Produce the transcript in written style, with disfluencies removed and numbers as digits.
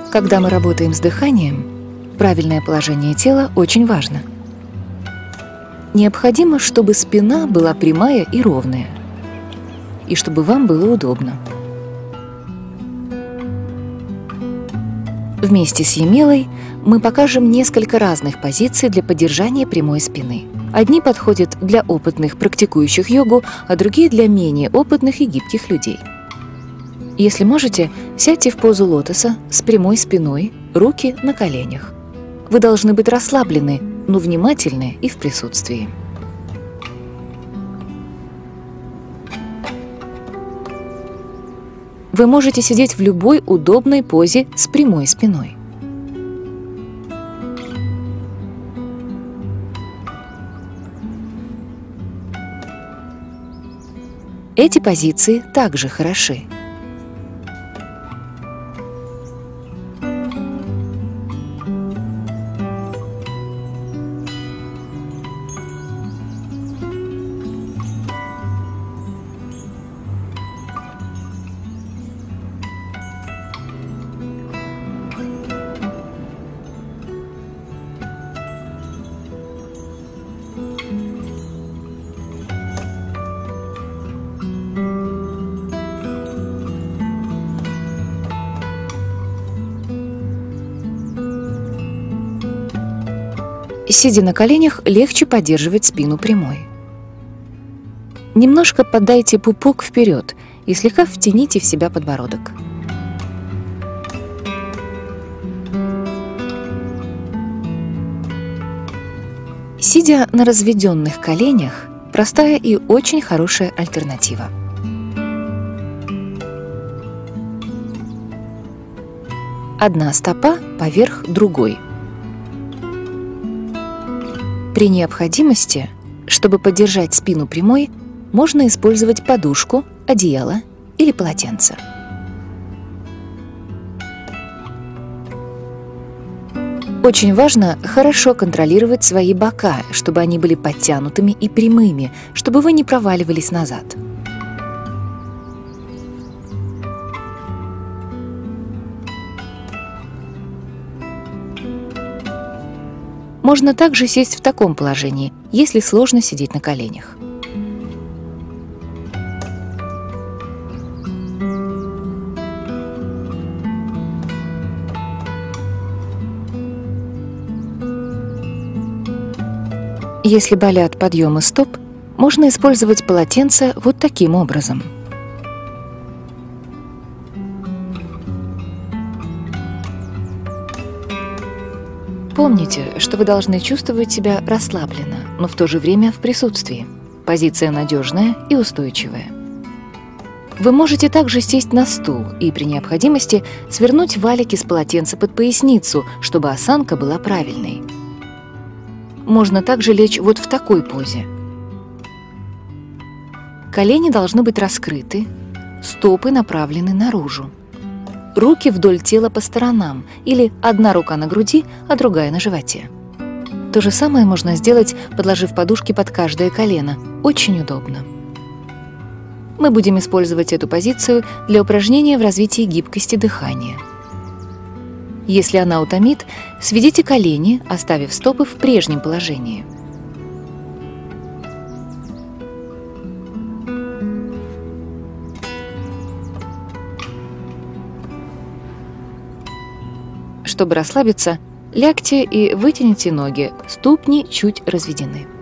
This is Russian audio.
Когда мы работаем с дыханием, правильное положение тела очень важно. Необходимо, чтобы спина была прямая и ровная, и чтобы вам было удобно. Вместе с Емелой мы покажем несколько разных позиций для поддержания прямой спины. Одни подходят для опытных, практикующих йогу, а другие для менее опытных и гибких людей. Если можете, сядьте в позу лотоса с прямой спиной, руки на коленях. Вы должны быть расслаблены, но внимательны и в присутствии. Вы можете сидеть в любой удобной позе с прямой спиной. Эти позиции также хороши. Сидя на коленях, легче поддерживать спину прямой. Немножко подайте пупок вперед и слегка втяните в себя подбородок. Сидя на разведенных коленях, простая и очень хорошая альтернатива. Одна стопа поверх другой. При необходимости, чтобы поддержать спину прямой, можно использовать подушку, одеяло или полотенце. Очень важно хорошо контролировать свои бока, чтобы они были подтянутыми и прямыми, чтобы вы не проваливались назад. Можно также сесть в таком положении, если сложно сидеть на коленях. Если болят подъемы стоп, можно использовать полотенце вот таким образом. Помните, что вы должны чувствовать себя расслабленно, но в то же время в присутствии. Позиция надежная и устойчивая. Вы можете также сесть на стул и при необходимости свернуть валик из полотенца под поясницу, чтобы осанка была правильной. Можно также лечь вот в такой позе. Колени должны быть раскрыты, стопы направлены наружу. Руки вдоль тела по сторонам или одна рука на груди, а другая на животе. То же самое можно сделать, подложив подушки под каждое колено. Очень удобно. Мы будем использовать эту позицию для упражнения в развитии гибкости дыхания. Если она утомит, сведите колени, оставив стопы в прежнем положении. Чтобы расслабиться, лягте и вытяните ноги, ступни чуть разведены.